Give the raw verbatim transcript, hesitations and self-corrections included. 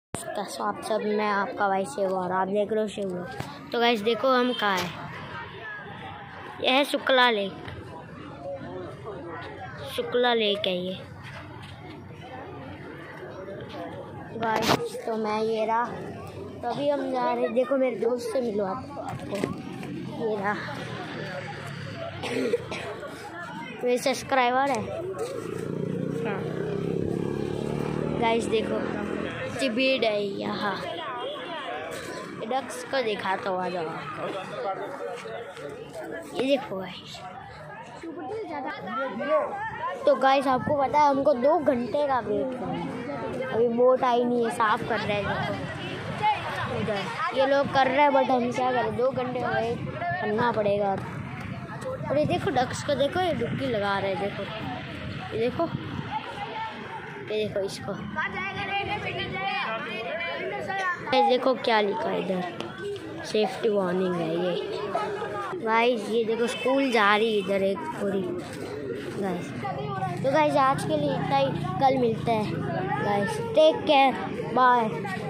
तो आप सब, मैं आपका भाई शिव और आप देख रहे हो शिव। तो गाइस देखो हम कहाँ है, यह है शुक्ला लेक। शुक्ला लेक है ये गाइस। तो मैं ये रहा, तो अभी हम जा रहे, देखो मेरे दोस्त से मिलो आप, आपको ये रहा मेरे सब्सक्राइबर है। हाँ गाइस देखो भीड़ है यहाँ, डक्स को दिखाता हुआ जाओ आपको, ये देखो गाइस। तो गाइस आपको पता है हमको दो घंटे का वेट करना है, अभी बोट आई नहीं है, साफ कर रहे हैं देखो उधर ये लोग कर रहे हैं, बट हम क्या करें, दो घंटे का वेट करना पड़ेगा। और ये देखो डक्स को देखो, ये डुबकी लगा रहे हैं, देखो ये देखो, ये देखो इसको, ये देखो क्या लिखा है इधर, सेफ्टी वार्निंग है ये गाइस। ये देखो स्कूल जा रही है इधर एक पूरी गाइस। तो गाइस आज के लिए इतना ही, कल मिलते हैं गाइस, टेक केयर, बाय।